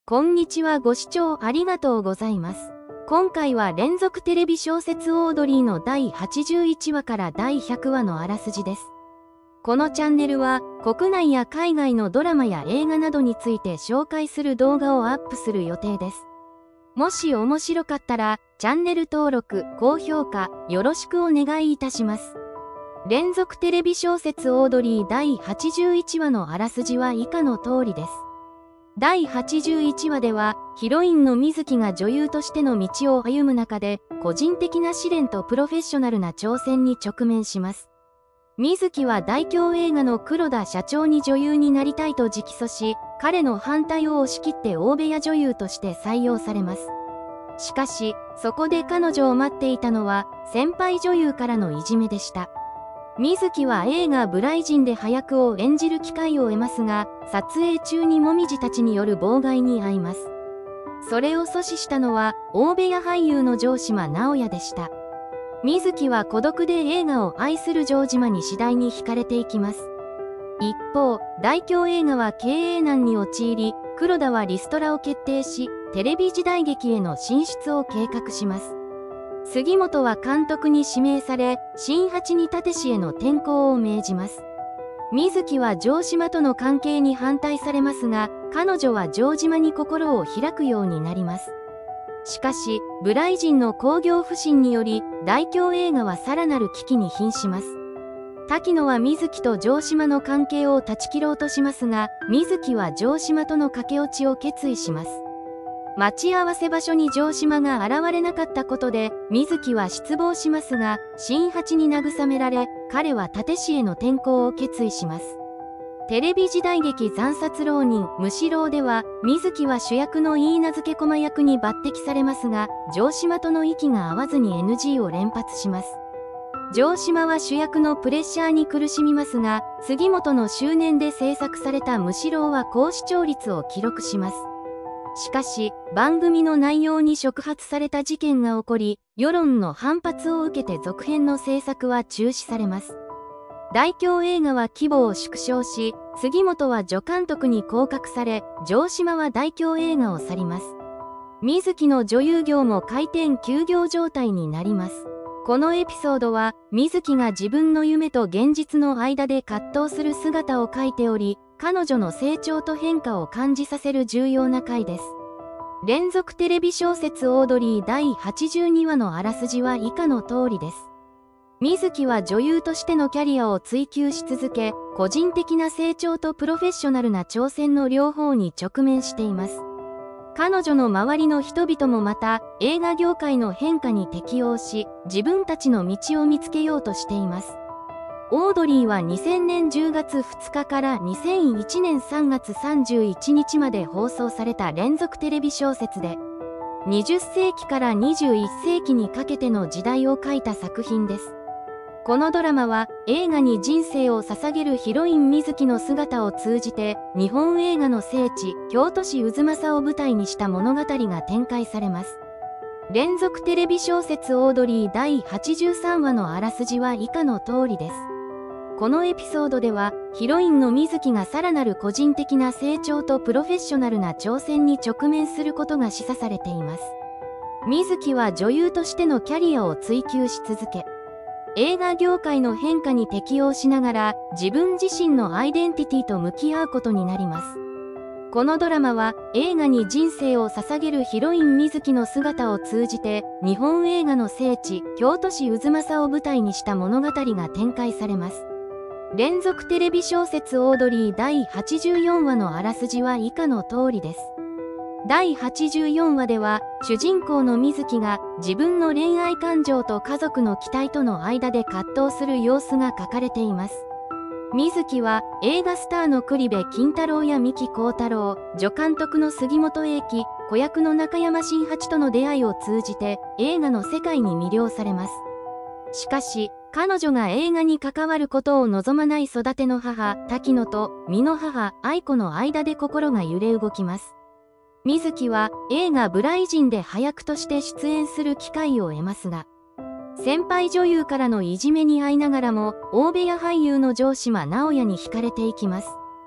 こんにちは。ご視聴ありがとうございます。今回は連続テレビ小説オードリーの第81話から第100話のあらすじです。このチャンネルは国内や海外のドラマや映画などについて紹介する動画をアップする予定です。もし面白かったらチャンネル登録、高評価よろしくお願いいたします。連続テレビ小説オードリー第81話のあらすじは以下の通りです。第81話ではヒロインの水木が女優としての道を歩む中で個人的な試練とプロフェッショナルな挑戦に直面します。水木は大京映画の黒田社長に女優になりたいと直訴し、彼の反対を押し切って大部屋女優として採用されます。しかしそこで彼女を待っていたのは先輩女優からのいじめでした。水木は映画ブライジンで葉役を演じる機会を得ますが、撮影中に紅葉たちによる妨害に遭います。それを阻止したのは大部屋俳優の城島直哉でした。水木は孤独で映画を愛する城島に次第に惹かれていきます。一方、大京映画は経営難に陥り、黒田はリストラを決定し、テレビ時代劇への進出を計画します。杉本は監督に指名され、新八に立石への転向を命じます。水木は城島との関係に反対されますが、彼女は城島に心を開くようになります。しかし、ブライジンの興行不振により、大京映画はさらなる危機に瀕します。滝野は水木と城島の関係を断ち切ろうとしますが、水木は城島との駆け落ちを決意します。待ち合わせ場所に城島が現れなかったことで水木は失望しますが、新八に慰められ彼は立石への転向を決意します。テレビ時代劇惨殺浪人むしろでは水木は主役の許嫁駒役に抜擢されますが、城島との息が合わずに NG を連発します。城島は主役のプレッシャーに苦しみますが、杉本の執念で制作されたむしろは高視聴率を記録します。しかし番組の内容に触発された事件が起こり、世論の反発を受けて続編の制作は中止されます。大京映画は規模を縮小し、杉本は助監督に降格され、城島は大京映画を去ります。水木の女優業も開店休業状態になります。このエピソードは水木が自分の夢と現実の間で葛藤する姿を描いており、彼女の成長と変化を感じさせる重要な回です。連続テレビ小説オードリー第82話のあらすじは以下の通りです。水木は女優としてのキャリアを追求し続け、個人的な成長とプロフェッショナルな挑戦の両方に直面しています。彼女の周りの人々もまた映画業界の変化に適応し、自分たちの道を見つけようとしています。オードリーは2000年10月2日から2001年3月31日まで放送された連続テレビ小説で、20世紀から21世紀にかけての時代を描いた作品です。このドラマは映画に人生を捧げるヒロイン水木の姿を通じて、日本映画の聖地京都市太秦を舞台にした物語が展開されます。連続テレビ小説オードリー第83話のあらすじは以下の通りです。このエピソードではヒロインの水木がさらなる個人的な成長とプロフェッショナルな挑戦に直面することが示唆されています。水木は女優としてのキャリアを追求し続け、映画業界の変化に適応しながら自分自身のアイデンティティと向き合うことになります。このドラマは映画に人生を捧げるヒロイン水木の姿を通じて、日本映画の聖地京都市太秦を舞台にした物語が展開されます。連続テレビ小説オードリー第84話のあらすじは以下の通りです。第84話では主人公の水木が自分の恋愛感情と家族の期待との間で葛藤する様子が書かれています。水木は映画スターの栗部金太郎や三木幸太郎、助監督の杉本英樹、子役の中山新八との出会いを通じて映画の世界に魅了されます。しかし彼女が映画に関わることを望まない育ての母滝野と身の母愛子の間で心が揺れ動きます。水木は映画ブライジンで葉役として出演する機会を得ますが、先輩女優からのいじめに遭いながらも大部屋俳優の城島直哉に惹かれていきます。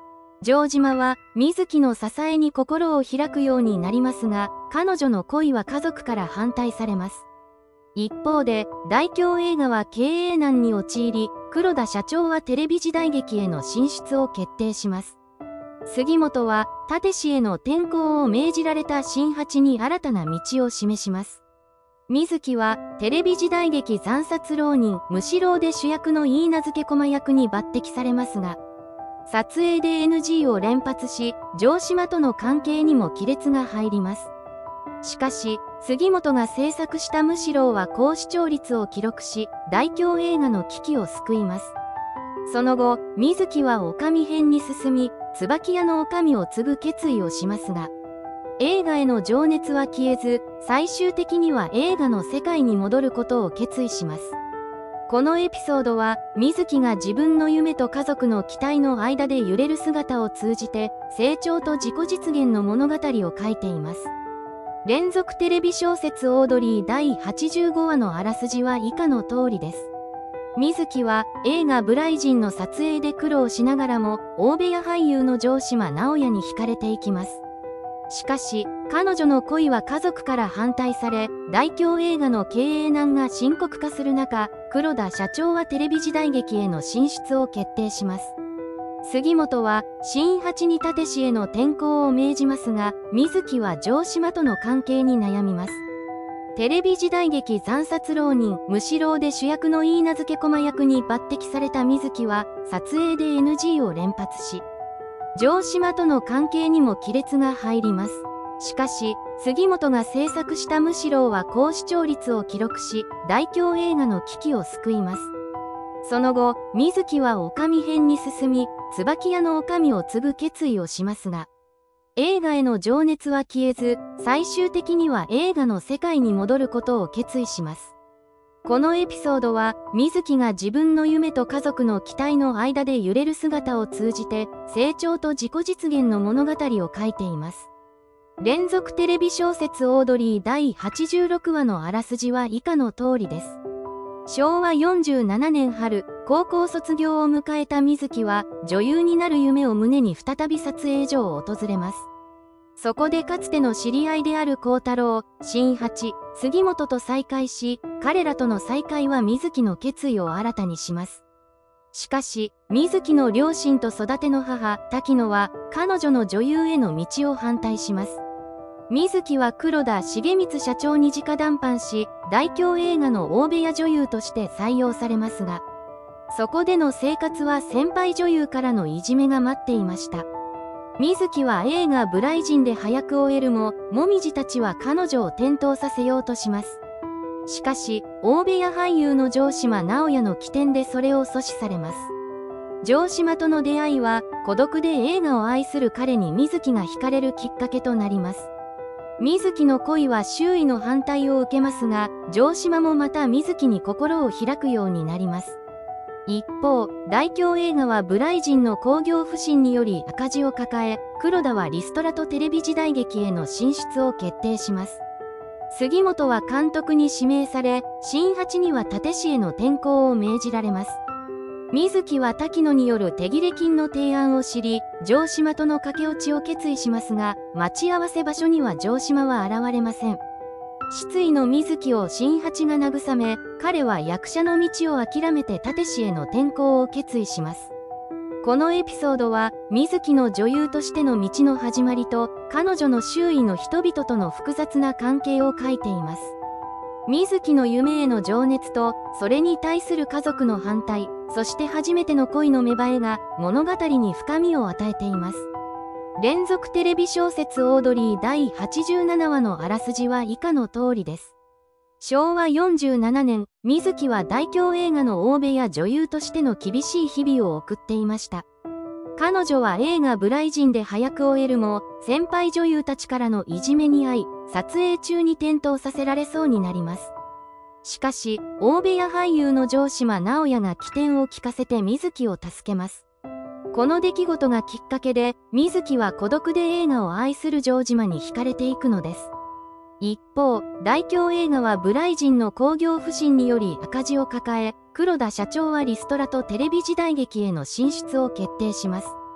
城島は水木の支えに心を開くようになりますが、彼女の恋は家族から反対されます。一方で、大京映画は経営難に陥り、黒田社長はテレビ時代劇への進出を決定します。杉本は、立氏への転向を命じられた新八に新たな道を示します。水木は、テレビ時代劇惨殺浪人、むしろで主役の許嫁駒役に抜擢されますが、撮影で NG を連発し、城島との関係にも亀裂が入ります。しかし、杉本が制作したむしろは高視聴率を記録し、大京映画の危機を救います。その後、水木は女将編に進み、椿屋の女将を継ぐ決意をしますが、映画への情熱は消えず、最終的には映画の世界に戻ることを決意します。このエピソードは、水木が自分の夢と家族の期待の間で揺れる姿を通じて、成長と自己実現の物語を書いています。連続テレビ小説オードリー第85話のあらすじは以下の通りです。水木は映画ブライジンの撮影で苦労しながらも、大部屋俳優の城島直哉に惹かれていきます。しかし、彼女の恋は家族から反対され、大京映画の経営難が深刻化する中、黒田社長はテレビ時代劇への進出を決定します。杉本は新八に立氏への転向を命じますが、水木は城島との関係に悩みます。テレビ時代劇惨殺浪人、むしろで主役の許嫁駒役に抜擢された水木は、撮影で NG を連発し、城島との関係にも亀裂が入ります。しかし、杉本が制作したむしろは高視聴率を記録し、大京映画の危機を救います。その後、水木は女将編に進み、椿屋の女将を継ぐ決意をしますが、映画への情熱は消えず、最終的には映画の世界に戻ることを決意します。このエピソードは、水木が自分の夢と家族の期待の間で揺れる姿を通じて、成長と自己実現の物語を書いています。連続テレビ小説オードリー第86話のあらすじは以下の通りです。昭和47年春、高校卒業を迎えた水木は、女優になる夢を胸に再び撮影所を訪れます。そこでかつての知り合いである幸太郎、新八、杉本と再会し、彼らとの再会は水木の決意を新たにします。しかし、水木の両親と育ての母、滝野は、彼女の女優への道を反対します。水木は黒田重光社長に直談判し、大京映画の大部屋女優として採用されますが、そこでの生活は先輩女優からのいじめが待っていました。水木は映画ブライジンで早く終えるも、もみじたちは彼女を転倒させようとします。しかし、大部屋俳優の城島直哉の起点でそれを阻止されます。城島との出会いは、孤独で映画を愛する彼に水木が惹かれるきっかけとなります。水木の恋は周囲の反対を受けますが、城島もまた水木に心を開くようになります。一方、大京映画はブライジンの興行不振により赤字を抱え、黒田はリストラとテレビ時代劇への進出を決定します。杉本は監督に指名され、新八には立氏への転向を命じられます。水木は滝野による手切れ金の提案を知り、城島との駆け落ちを決意しますが、待ち合わせ場所には城島は現れません。失意の水木を新八が慰め、彼は役者の道を諦めて立氏への転向を決意します。このエピソードは、水木の女優としての道の始まりと、彼女の周囲の人々との複雑な関係を書いています。水木の夢への情熱と、それに対する家族の反対、そして初めての恋の芽生えが物語に深みを与えています。連続テレビ小説オードリー第87話のあらすじは以下の通りです。昭和47年、水木は大京映画の大部屋女優としての厳しい日々を送っていました。彼女は映画ブライジンで早く終えるも、先輩女優たちからのいじめに遭い、撮影中に転倒させられそうになります。しかし、大部屋俳優の城島直哉が起点を利かせて水木を助けます。この出来事がきっかけで、水木は孤独で映画を愛する城島に惹かれていくのです。一方、大京映画はブライジンの興行不振により赤字を抱え、黒田社長はリストラとテレビ時代劇への進出を決定します。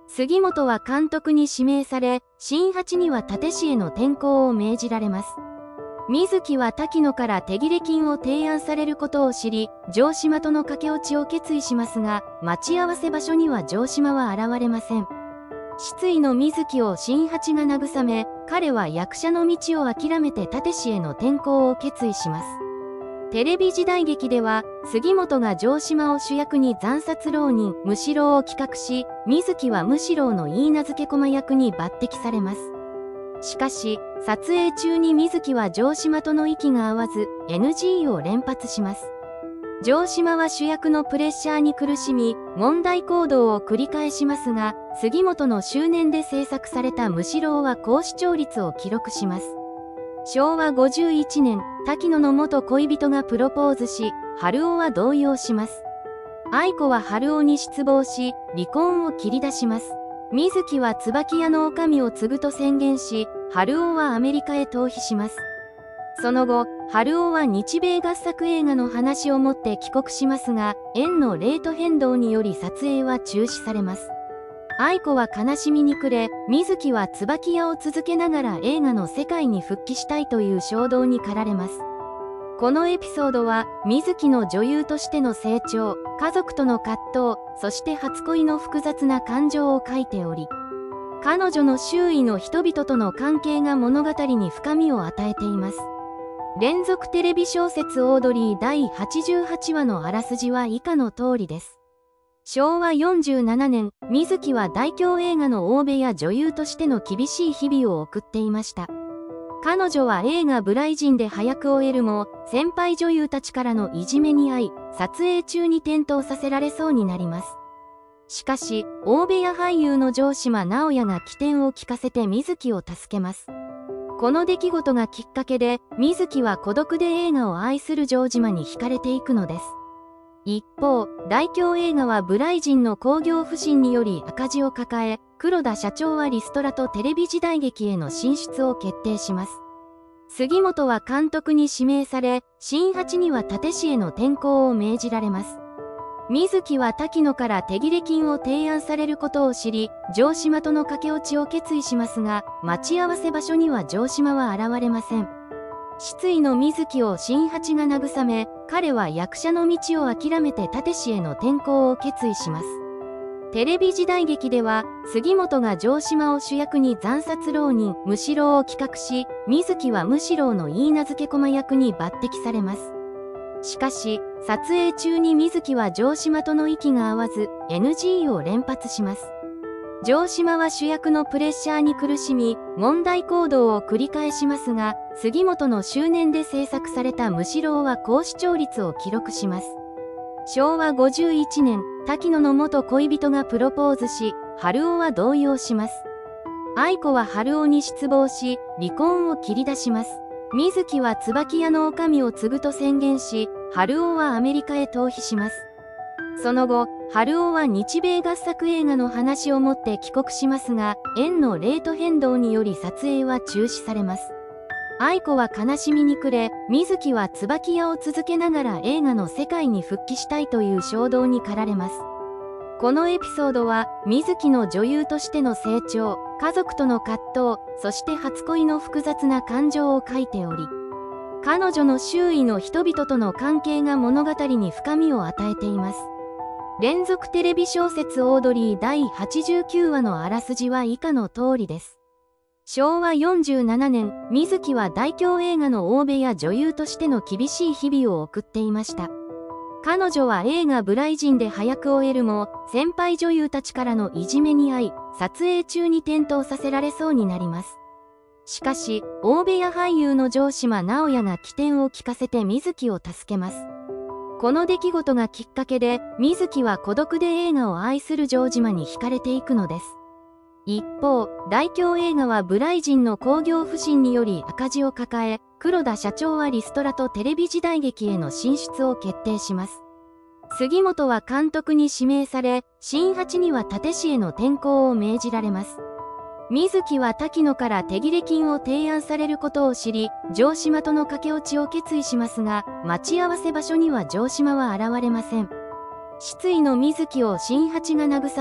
杉本は監督に指名され、新八には立石への転向を命じられます。水木は滝野から手切れ金を提案されることを知り、城島との駆け落ちを決意しますが、待ち合わせ場所には城島は現れません。失意の水木を新八が慰め、彼は役者の道を諦めて立石への転向を決意します。テレビ時代劇では、杉本が城島を主役に惨殺浪人、むしろを企画し、水木はむしろの許嫁駒役に抜擢されます。しかし、撮影中に水木は城島との息が合わず、NG を連発します。城島は主役のプレッシャーに苦しみ、問題行動を繰り返しますが、杉本の執念で制作されたむしろは高視聴率を記録します。昭和51年、滝野の元恋人がプロポーズし、春夫は動揺します。愛子は春夫に失望し、離婚を切り出します。水木は椿屋の女将を継ぐと宣言し、春夫はアメリカへ逃避します。その後、春夫は日米合作映画の話を持って帰国しますが、円のレート変動により撮影は中止されます。愛子は悲しみに暮れ、水木は椿屋を続けながら映画の世界に復帰したいという衝動に駆られます。このエピソードは、水木の女優としての成長、家族との葛藤、そして初恋の複雑な感情を書いており、彼女の周囲の人々との関係が物語に深みを与えています。連続テレビ小説オードリー第88話のあらすじは以下の通りです。昭和47年、水木は大京映画の大部屋女優としての厳しい日々を送っていました。彼女は映画ブライジンで早く終えるも、先輩女優たちからのいじめに遭い、撮影中に転倒させられそうになります。しかし、大部屋俳優の城島直哉が機転を利かせて水木を助けます。この出来事がきっかけで、水木は孤独で映画を愛する城島に惹かれていくのです。一方、大京映画はブライジンの興行不振により赤字を抱え、黒田社長はリストラとテレビ時代劇への進出を決定します。杉本は監督に指名され、新八には立石への転向を命じられます。水木は滝野から手切れ金を提案されることを知り、城島との駆け落ちを決意しますが、待ち合わせ場所には城島は現れません。失意の水木を新八が慰め、彼は役者の道を諦めて立石への転向を決意します。テレビ時代劇では、杉本が城島を主役に惨殺浪人、むしろを企画し、水木はむしろの許嫁駒役に抜擢されます。しかし、撮影中に水木は城島との息が合わず、NG を連発します。城島は主役のプレッシャーに苦しみ、問題行動を繰り返しますが、杉本の執念で制作されたむしろは高視聴率を記録します。昭和51年、滝野の元恋人がプロポーズし、春夫は動揺します。愛子は春夫に失望し、離婚を切り出します。水木は椿屋の女将を継ぐと宣言し、春夫はアメリカへ逃避します。その後、春夫は日米合作映画の話を持って帰国しますが、円のレート変動により撮影は中止されます。愛子は悲しみに暮れ、水木は椿屋を続けながら映画の世界に復帰したいという衝動に駆られます。このエピソードは、水木の女優としての成長、家族との葛藤、そして初恋の複雑な感情を書いており、彼女の周囲の人々との関係が物語に深みを与えています。連続テレビ小説オードリー第89話のあらすじは以下の通りです。昭和47年、水木は大京映画の大部屋女優としての厳しい日々を送っていました。彼女は映画ブライジンで早く終えるも、先輩女優たちからのいじめに遭い、撮影中に転倒させられそうになります。しかし、大部屋俳優の城島直哉が機転を利かせて水木を助けます。この出来事がきっかけで、水木は孤独で映画を愛する城島に惹かれていくのです。一方、大京映画はブライジンの興行不振により赤字を抱え、黒田社長はリストラとテレビ時代劇への進出を決定します。杉本は監督に指名され、新八には立石への転向を命じられます。水木は滝野から手切れ金を提案されることを知り、城島との駆け落ちを決意しますが、待ち合わせ場所には城島は現れません。失意の水木を新八が慰め、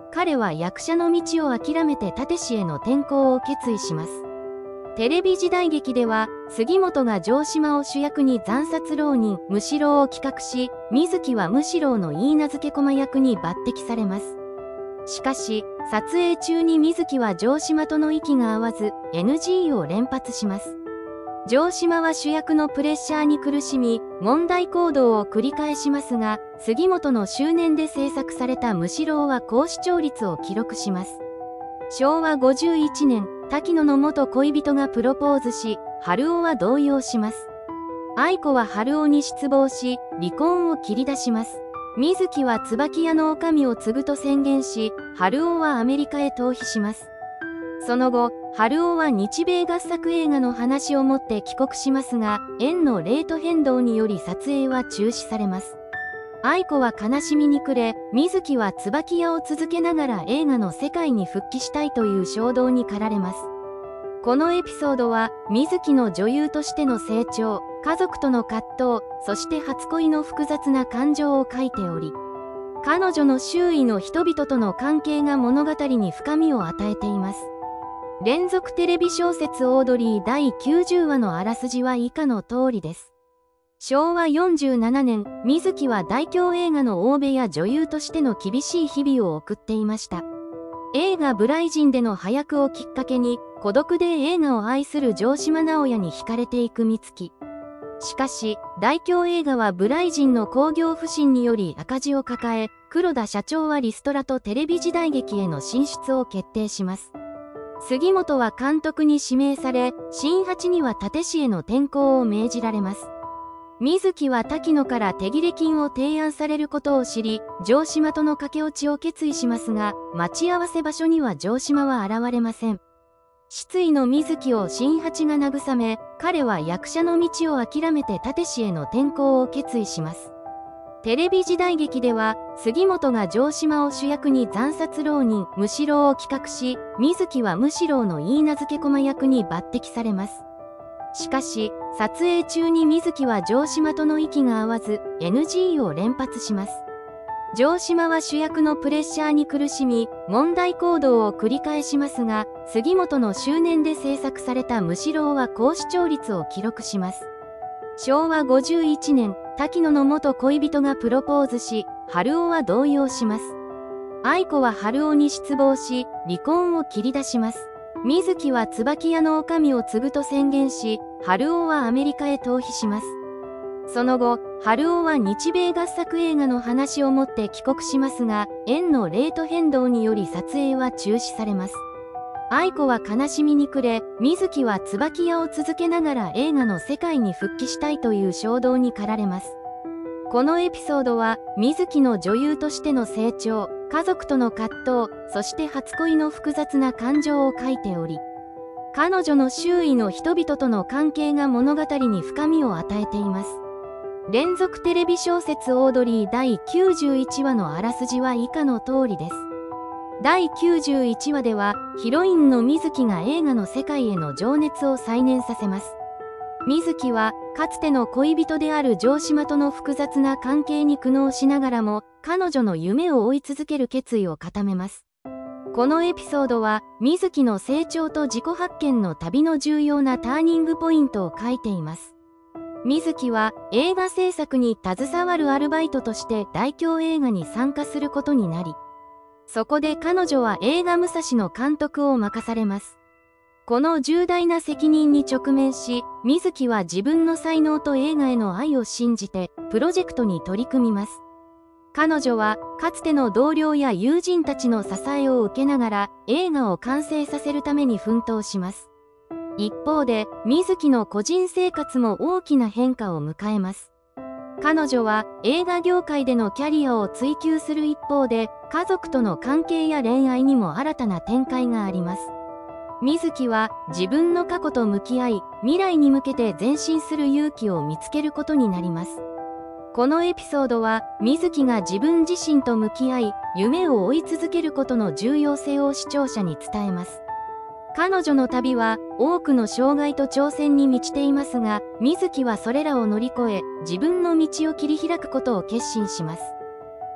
彼は役者の道を諦めて殺陣への転向を決意します。テレビ時代劇では、杉本が城島を主役に惨殺浪人、むしろを企画し、水木はむしろの許婚駒役に抜擢されます。しかし、撮影中に水木は城島との息が合わず、NG を連発します。城島は主役のプレッシャーに苦しみ、問題行動を繰り返しますが、杉本の執念で制作されたむしろは高視聴率を記録します。昭和51年、滝野の元恋人がプロポーズし、春夫は動揺します。愛子は春夫に失望し、離婚を切り出します。水木は椿屋の女将を継ぐと宣言し、春夫はアメリカへ逃避します。その後、春夫は日米合作映画の話を持って帰国しますが、円のレート変動により撮影は中止されます。愛子は悲しみに暮れ、水木は椿屋を続けながら映画の世界に復帰したいという衝動に駆られます。このエピソードは、水木の女優としての成長、家族との葛藤、そして初恋の複雑な感情を書いており、彼女の周囲の人々との関係が物語に深みを与えています。連続テレビ小説オードリー第90話のあらすじは以下の通りです。昭和47年、水木は大京映画の大部屋女優としての厳しい日々を送っていました。映画ブライジンでの配役をきっかけに、孤独で映画を愛する城島直哉に惹かれていく美月。しかし、大京映画はブライジンの興行不振により赤字を抱え、黒田社長はリストラとテレビ時代劇への進出を決定します。杉本は監督に指名され、新八には殺陣への転向を命じられます。水木は滝野から手切れ金を提案されることを知り、城島との駆け落ちを決意しますが、待ち合わせ場所には城島は現れません。失意の水木を新八が慰め、彼は役者の道を諦めて殺陣への転向を決意します。テレビ時代劇では、杉本が城島を主役に惨殺浪人、むしろを企画し、水木はむしろの許婚駒役に抜擢されます。しかし、撮影中に水木は城島との息が合わず、NG を連発します。城島は主役のプレッシャーに苦しみ、問題行動を繰り返しますが、杉本の執念で制作されたむしろは高視聴率を記録します。昭和51年、滝野の元恋人がプロポーズし、春夫は動揺します。愛子は春夫に失望し、離婚を切り出します。水木は椿屋の女将を継ぐと宣言し、春夫はアメリカへ逃避します。その後、春夫は日米合作映画の話を持って帰国しますが、円のレート変動により撮影は中止されます。愛子は悲しみに暮れ、水木は椿屋を続けながら映画の世界に復帰したいという衝動に駆られます。このエピソードは、水木の女優としての成長、家族との葛藤、そして初恋の複雑な感情を書いており、彼女の周囲の人々との関係が物語に深みを与えています。連続テレビ小説オードリー第91話のあらすじは以下の通りです。第91話では、ヒロインの水木が映画の世界への情熱を再燃させます。水木は、かつての恋人である城島との複雑な関係に苦悩しながらも、彼女の夢を追い続ける決意を固めます。このエピソードは、水木の成長と自己発見の旅の重要なターニングポイントを書いています。水木は映画制作に携わるアルバイトとして大京映画に参加することになり、そこで彼女は映画武蔵の監督を任されます。この重大な責任に直面し、水木は自分の才能と映画への愛を信じて、プロジェクトに取り組みます。彼女は、かつての同僚や友人たちの支えを受けながら、映画を完成させるために奮闘します。一方で、水木の個人生活も大きな変化を迎えます。彼女は映画業界でのキャリアを追求する一方で、家族との関係や恋愛にも新たな展開があります。水木は自分の過去と向き合い、未来に向けて前進する勇気を見つけることになります。このエピソードは、水木が自分自身と向き合い、夢を追い続けることの重要性を視聴者に伝えます。彼女の旅は多くの障害と挑戦に満ちていますが、水木はそれらを乗り越え、自分の道を切り開くことを決心します。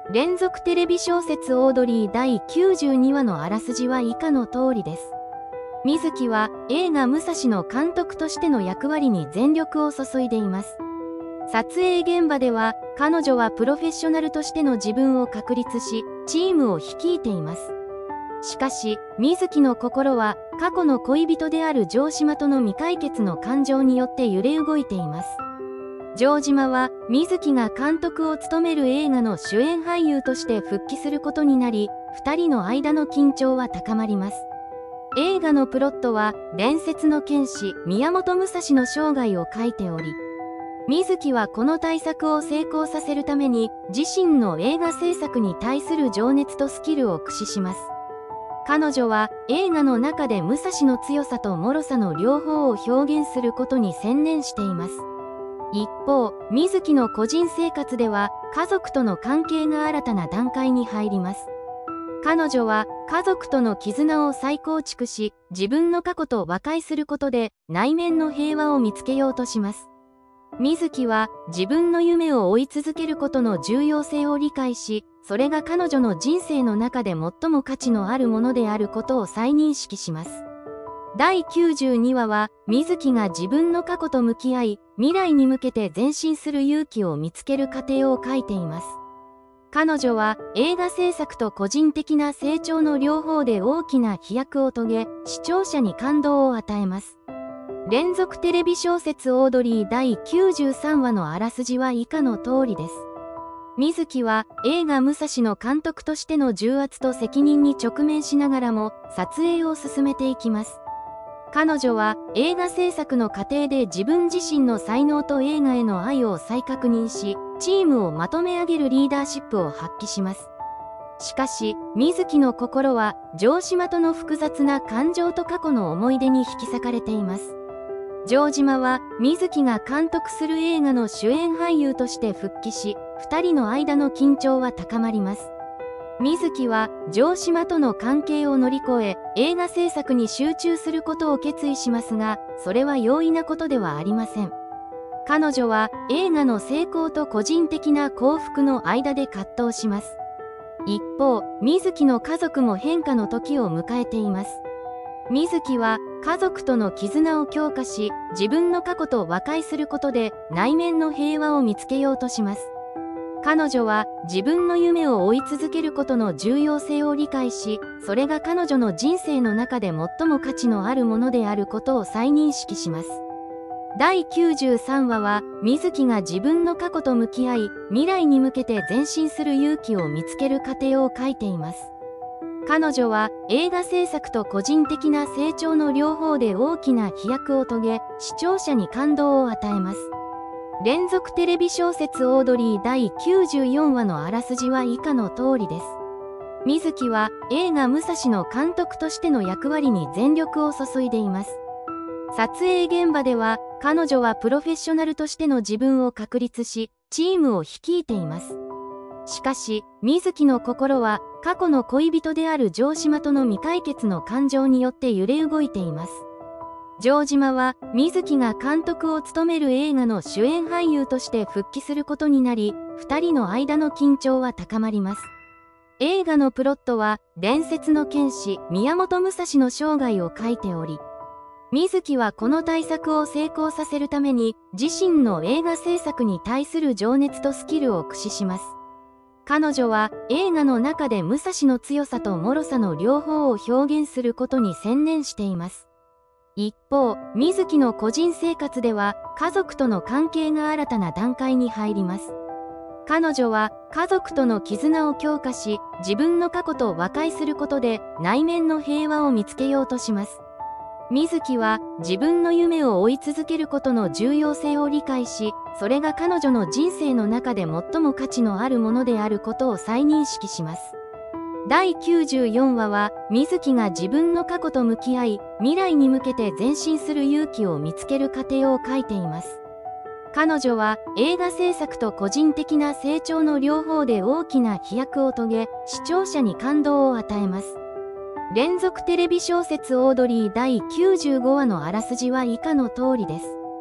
連続テレビ小説オードリー第92話のあらすじは以下の通りです。水木は映画武蔵の監督としての役割に全力を注いでいます。撮影現場では彼女はプロフェッショナルとしての自分を確立し、チームを率いています。しかし、水木の心は過去の恋人である城島との未解決の感情によって揺れ動いています。城島は水木が監督を務める映画の主演俳優として復帰することになり、2人の間の緊張は高まります。映画のプロットは伝説の剣士宮本武蔵の生涯を書いており、水木はこの大作を成功させるために自身の映画制作に対する情熱とスキルを駆使します。彼女は映画の中で武蔵の強さと脆さの両方を表現することに専念しています。一方、水木の個人生活では家族との関係が新たな段階に入ります。彼女は家族との絆を再構築し、自分の過去と和解することで内面の平和を見つけようとします。水木は自分の夢を追い続けることの重要性を理解し、それが彼女の人生の中で最も価値のあるものであることを再認識します。第92話は水木が自分の過去と向き合い、未来に向けて前進する勇気を見つける過程を書いています。彼女は映画制作と個人的な成長の両方で大きな飛躍を遂げ、視聴者に感動を与えます。連続テレビ小説オードリー第93話のあらすじは以下の通りです。水木は映画武蔵の監督としての重圧と責任に直面しながらも撮影を進めていきます。彼女は映画制作の過程で自分自身の才能と映画への愛を再確認し、チームをまとめ上げるリーダーシップを発揮します。しかし、水木の心は城島との複雑な感情と過去の思い出に引き裂かれています。城島は水木が監督する映画の主演俳優として復帰し、2人の間の緊張は高まります。水木は城島との関係を乗り越え、映画制作に集中することを決意しますが、それは容易なことではありません。彼女は映画の成功と個人的な幸福の間で葛藤します。一方、水木の家族も変化の時を迎えています。水木は家族との絆を強化し、自分の過去と和解することで内面の平和を見つけようとします。彼女は自分の夢を追い続けることの重要性を理解し、それが彼女の人生の中で最も価値のあるものであることを再認識します。第93話は水木が自分の過去と向き合い、未来に向けて前進する勇気を見つける過程を書いています。彼女は映画制作と個人的な成長の両方で大きな飛躍を遂げ、視聴者に感動を与えます。連続テレビ小説オードリー第94話のあらすじは以下の通りです。水木は映画武蔵の監督としての役割に全力を注いでいます。撮影現場では彼女はプロフェッショナルとしての自分を確立し、チームを率いています。しかし、水木の心は過去の恋人である城島との未解決の感情によって揺れ動いています。城島は水木が監督を務める映画の主演俳優として復帰することになり、2人の間の緊張は高まります。映画のプロットは伝説の剣士宮本武蔵の生涯を書いており、水木はこの大作を成功させるために自身の映画制作に対する情熱とスキルを駆使します。彼女は映画の中で武蔵の強さと脆さの両方を表現することに専念しています。一方、水木の個人生活では家族との関係が新たな段階に入ります。彼女は家族との絆を強化し、自分の過去と和解することで内面の平和を見つけようとします。水木は自分の夢を追い続けることの重要性を理解し、それが彼女の人生の中で最も価値のあるものであることを再認識します。第94話は水木が自分の過去と向き合い、未来に向けて前進する勇気を見つける過程を書いています。彼女は映画制作と個人的な成長の両方で大きな飛躍を遂げ、視聴者に感動を与えます。連続テレビ小説オードリー第95話のあらすじは以下の通りです。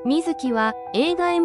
水木は映画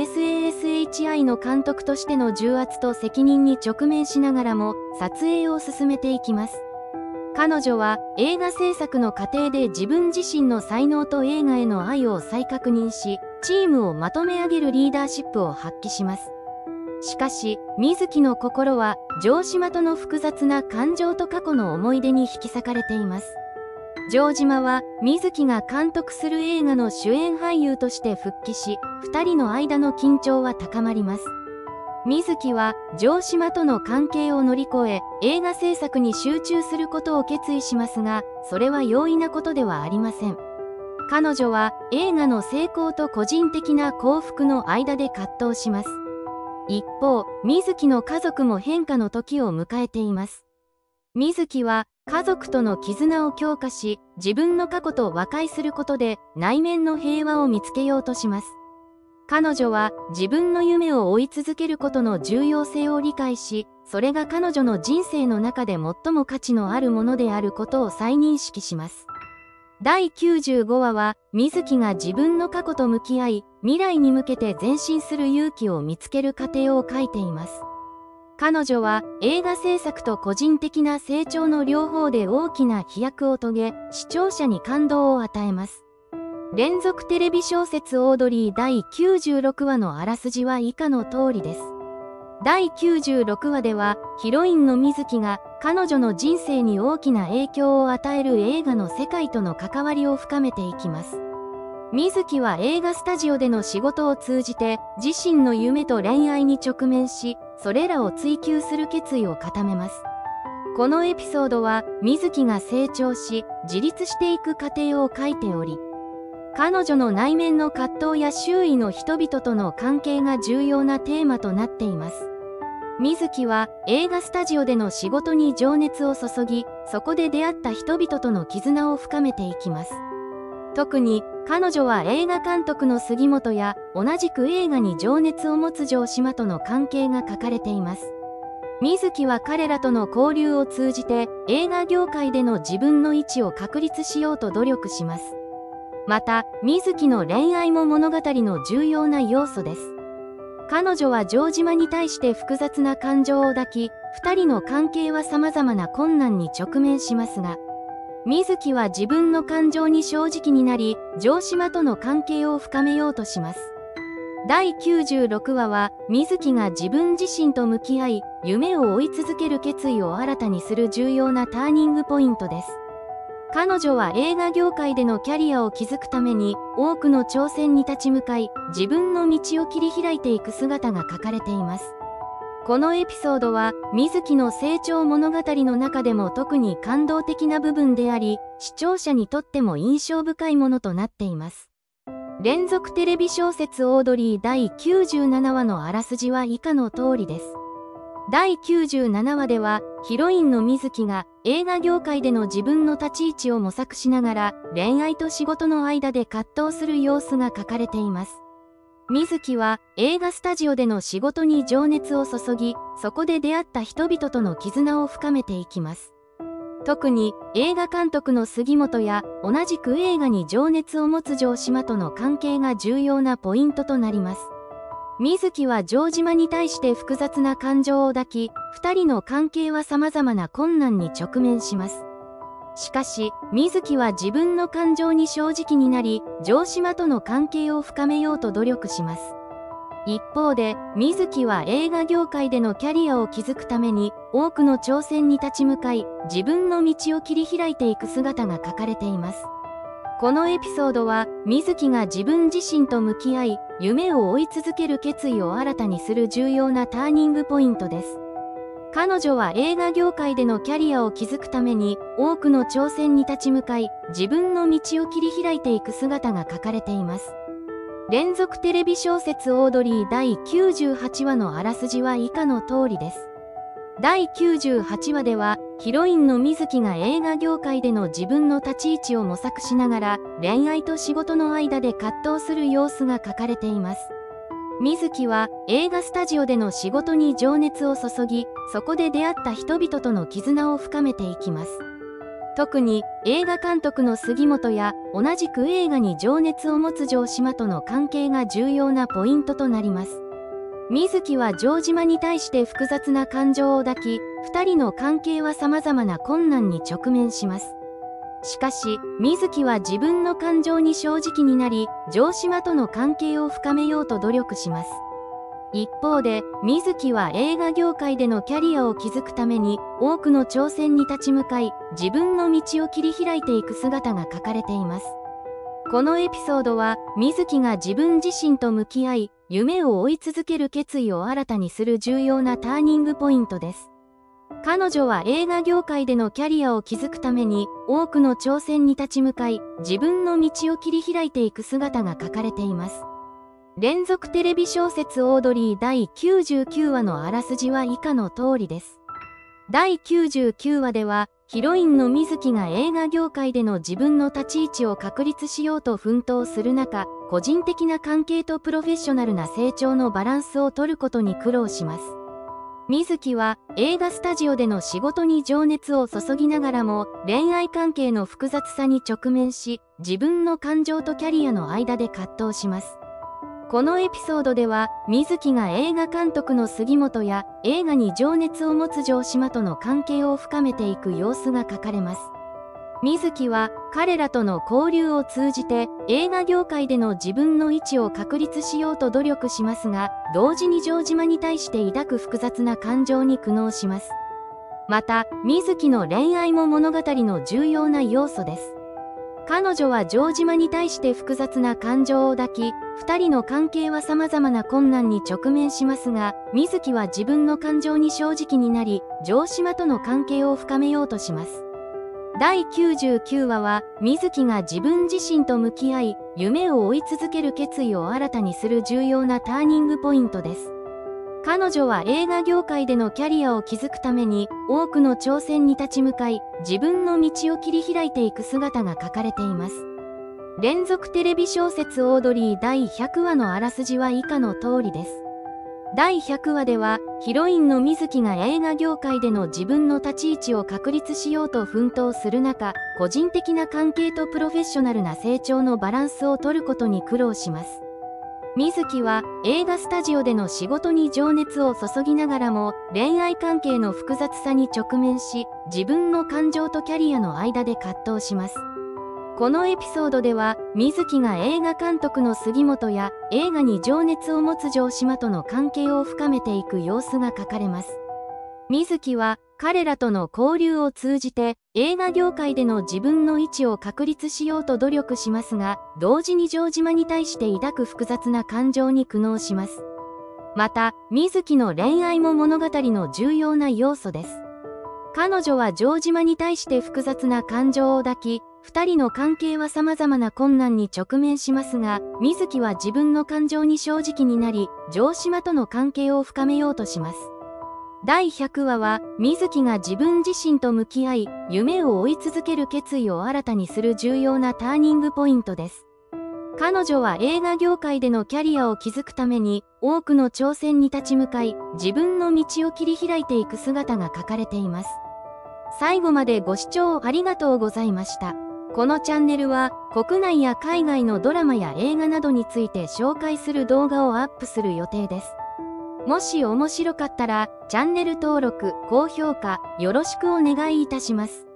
MUSASHI の監督としての重圧と責任に直面しながらも撮影を進めていきます。彼女は映画制作の過程で自分自身の才能と映画への愛を再確認し、チームをまとめ上げるリーダーシップを発揮します。しかし、水木の心は城島との複雑な感情と過去の思い出に引き裂かれています。城島は水木が監督する映画の主演俳優として復帰し、2人の間の緊張は高まります。水木は城島との関係を乗り越え、映画制作に集中することを決意しますが、それは容易なことではありません。彼女は映画の成功と個人的な幸福の間で葛藤します。一方、水木の家族も変化の時を迎えています。水木は家族との絆を強化し、自分の過去と和解することで内面の平和を見つけようとします。彼女は自分の夢を追い続けることの重要性を理解し、それが彼女の人生の中で最も価値のあるものであることを再認識します。第95話は、水木が自分の過去と向き合い、未来に向けて前進する勇気を見つける過程を書いています。彼女は映画制作と個人的な成長の両方で大きな飛躍を遂げ、視聴者に感動を与えます。連続テレビ小説オードリー第96話のあらすじは以下の通りです。第96話では、ヒロインの水木が彼女の人生に大きな影響を与える映画の世界との関わりを深めていきます。水木は映画スタジオでの仕事を通じて自身の夢と恋愛に直面し、それらを追求する決意を固めます。このエピソードは水木が成長し自立していく過程を書いており、彼女の内面の葛藤や周囲の人々との関係が重要なテーマとなっています。水木は映画スタジオでの仕事に情熱を注ぎ、そこで出会った人々との絆を深めていきます。特に彼女は映画監督の杉本や同じく映画に情熱を持つ城島との関係が書かれています。水木は彼らとの交流を通じて映画業界での自分の位置を確立しようと努力します。また、水木の恋愛も物語の重要な要素です。彼女は城島に対して複雑な感情を抱き、二人の関係は様々な困難に直面しますが、水木は自分の感情に正直になり、城島との関係を深めようとします。第96話は、水木が自分自身と向き合い、夢を追い続ける決意を新たにする重要なターニングポイントです。彼女は映画業界でのキャリアを築くために多くの挑戦に立ち向かい、自分の道を切り開いていく姿が書かれています。このエピソードは水木の成長物語の中でも特に感動的な部分であり、視聴者にとっても印象深いものとなっています。連続テレビ小説オードリー第97話のあらすじは以下の通りです。第97話では、ヒロインの水木が映画業界での自分の立ち位置を模索しながら恋愛と仕事の間で葛藤する様子が書かれています。水木は映画スタジオでの仕事に情熱を注ぎ、そこで出会った人々との絆を深めていきます。特に映画監督の杉本や同じく映画に情熱を持つ城島との関係が重要なポイントとなります。水木は城島に対して複雑な感情を抱き、二人の関係は様々な困難に直面します。しかし、水木は自分の感情に正直になり、城島との関係を深めようと努力します。一方で、水木は映画業界でのキャリアを築くために、多くの挑戦に立ち向かい、自分の道を切り開いていく姿が書かれています。このエピソードは、水木が自分自身と向き合い、夢を追い続ける決意を新たにする重要なターニングポイントです。彼女は映画業界でのキャリアを築くために、多くの挑戦に立ち向かい、自分の道を切り開いていく姿が書かれています。連続テレビ小説オードリー第98話のあらすじは以下の通りです。第98話では、ヒロインの水木が映画業界での自分の立ち位置を模索しながら、恋愛と仕事の間で葛藤する様子が書かれています。水木は映画スタジオでの仕事に情熱を注ぎ、そこで出会った人々との絆を深めていきます。 特に映画監督の杉本や同じく映画に情熱を持つ城島との関係が重要なポイントとなります。水木は城島に対して複雑な感情を抱き、2人の関係は様々な困難に直面します。しかし、水木は自分の感情に正直になり、城島との関係を深めようと努力します。一方で、水木は映画業界でのキャリアを築くために、多くの挑戦に立ち向かい、自分の道を切り開いていく姿が書かれています。このエピソードは、水木が自分自身と向き合い、夢を追い続ける決意を新たにする重要なターニングポイントです。彼女は映画業界でのキャリアを築くために、多くの挑戦に立ち向かい、自分の道を切り開いていく姿が書かれています。連続テレビ小説オードリー第99話のあらすじは以下の通りです。第99話では、ヒロインの水木が映画業界での自分の立ち位置を確立しようと奮闘する中、個人的な関係とプロフェッショナルな成長のバランスを取ることに苦労します。水木は映画スタジオでの仕事に情熱を注ぎながらも、恋愛関係の複雑さに直面し、自分の感情とキャリアの間で葛藤します。このエピソードでは、水木が映画監督の杉本や映画に情熱を持つ城島との関係を深めていく様子が書かれます。水木は彼らとの交流を通じて映画業界での自分の位置を確立しようと努力しますが、同時に城島に対して抱く複雑な感情に苦悩します。また、水木の恋愛も物語の重要な要素です。彼女は城島に対して複雑な感情を抱き、2人の関係は様々な困難に直面しますが、水木は自分の感情に正直になり、城島との関係を深めようとします。第99話は、水木が自分自身と向き合い、夢を追い続ける決意を新たにする重要なターニングポイントです。彼女は映画業界でのキャリアを築くために、多くの挑戦に立ち向かい、自分の道を切り開いていく姿が書かれています。連続テレビ小説オードリー第100話のあらすじは以下の通りです。第100話では、ヒロインの水木が映画業界での自分の立ち位置を確立しようと奮闘する中、個人的な関係とプロフェッショナルな成長のバランスを取ることに苦労します。水木は映画スタジオでの仕事に情熱を注ぎながらも、恋愛関係の複雑さに直面し、自分の感情とキャリアの間で葛藤します。このエピソードでは、水木が映画監督の杉本や映画に情熱を持つ城島との関係を深めていく様子が書かれます。水木は彼らとの交流を通じて映画業界での自分の位置を確立しようと努力しますが、同時に城島に対して抱く複雑な感情に苦悩します。また、水木の恋愛も物語の重要な要素です。彼女は城島に対して複雑な感情を抱き、2人の関係は様々な困難に直面しますが、水木は自分の感情に正直になり、城島との関係を深めようとします。第100話は、水木が自分自身と向き合い、夢を追い続ける決意を新たにする重要なターニングポイントです。彼女は映画業界でのキャリアを築くために、多くの挑戦に立ち向かい、自分の道を切り開いていく姿が書かれています。最後までご視聴ありがとうございました。このチャンネルは、国内や海外のドラマや映画などについて紹介する動画をアップする予定です。もし面白かったら、チャンネル登録、高評価、よろしくお願いいたします。